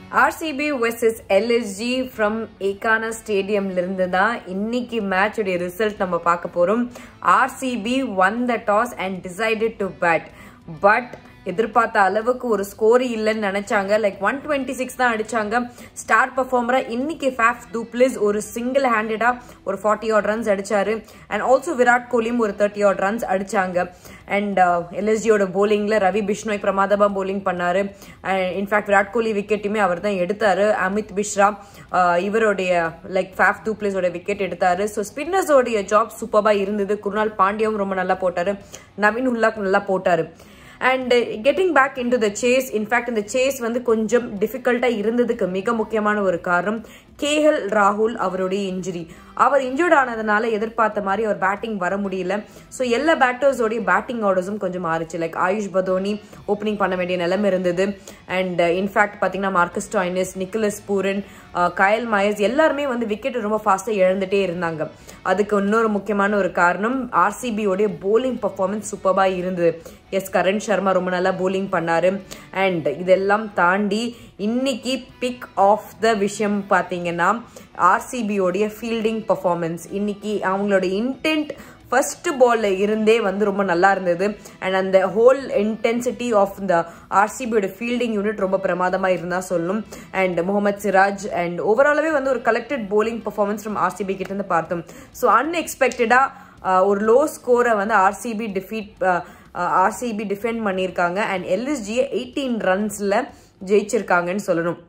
RCB vs LSG from Ekana Stadium லிருந்து தான் இன்னைக்கு மேட்ச் உடைய ரிசல்ட் நம்ம பார்க்க போறோம். RCB won the toss and decided to bat. But எதிர்பார்த்த அளவுக்கு ஒரு ஸ்கோர் இல்லைன்னு நினைச்சாங்க. லைக் 126 தான் அடிச்சாங்க. ஸ்டார் பெர்ஃபார்மரா இன்னைக்கு ஃபேஃப் டூப்ளிஸ் ஒரு சிங்கிள் ஹேண்டடா ஒரு 40 ஆட் ரன்ஸ் அடிச்சாரு. அண்ட் ஆல்சோ விராட் கோலியும் ஒரு 30 ஆட் ரன்ஸ் அடிச்சாங்க. அண்ட் எல்எஸ்ஜியோட போலிங்ல ரவி பிஷ்ணோய் பிரமாதமா போலிங் பண்ணாரு. இன்ஃபேக்ட் விராட் கோலி விக்கெட்டுமே அவர் தான் எடுத்தாரு. அமித் மிஸ்ரா இவருடைய லைக் ஃபேஃப் டூப்ளிஸோட விக்கெட் எடுத்தாரு. ஸோ ஸ்பின்னர்ஸோடைய ஜாப் சூப்பரா இருந்தது. குருநாள் பாண்டியாவும் ரொம்ப நல்லா போட்டாரு. நவீன் உல்லாக் நல்லா போட்டாரு. And getting back into the chase, in fact in the chase வந்து கொஞ்சம் டிஃபிகல்ட்டா இருந்ததுக்கு மிக முக்கியமான ஒரு காரணம் கேஎல் ராகுல் அவருடைய இன்ஜுரி. அவர் இன்ஜூர்ட் ஆனதுனால எதிர்பார்த்த மாதிரி அவர் பேட்டிங் வர முடியல. ஸோ எல்லா பேட்டர்ஸோடைய பேட்டிங் ஆர்டர்ஸும் கொஞ்சம் மாறிச்சு. லைக் ஆயுஷ் பதோனி ஓப்பனிங் பண்ண வேண்டிய நிலைமை இருந்தது. அண்ட் இன்ஃபேக்ட் பார்த்தீங்கன்னா Marcus Stoinis, Nicholas Pooran, Kyle Mayers எல்லாருமே வந்து விக்கெட் ரொம்ப ஃபாஸ்ட்டாக இழந்துட்டே இருந்தாங்க. அதுக்கு இன்னொரு முக்கியமான ஒரு காரணம் ஆர்சிபியோடைய போலிங் பர்ஃபார்மன்ஸ் சூப்பராக இருந்தது. எஸ், கரண் சர்மா ரொம்ப நல்லா போலிங் பண்ணாரு. அண்ட் இதெல்லாம் தாண்டி இன்னைக்கு பிக் ஆஃப் த விஷயம் பார்த்தீங்கன்னா ஆர்சிபியோடைய ஃபீல்டிங் பர்ஃபார்மன்ஸ். இன்னைக்கு அவங்களோட இன்டென்ட் ஃபர்ஸ்ட் பால்ல இருந்தே வந்து ரொம்ப நல்லா இருந்தது. அண்ட் அந்த ஹோல் இன்டென்சிட்டி ஆஃப் த ஆர்சிபியோட ஃபீல்டிங் யூனிட் ரொம்ப பிரமாதமா இருந்தா சொல்லணும். அண்ட் முகமது சிராஜ் அண்ட் ஓவராலாவே வந்து ஒரு collected bowling performance from RCB கிட்ட இருந்து பார்த்தோம். ஸோ அன்எக்ஸ்பெக்டடா ஒரு லோ ஸ்கோரை வந்து ஆர்சிபி டிஃபெண்ட் பண்ணியிருக்காங்க. அண்ட் எல்எஸ்ஜியை 18 ரன்ஸ்ல ஜெயிச்சிருக்காங்கன்னு சொல்லணும்.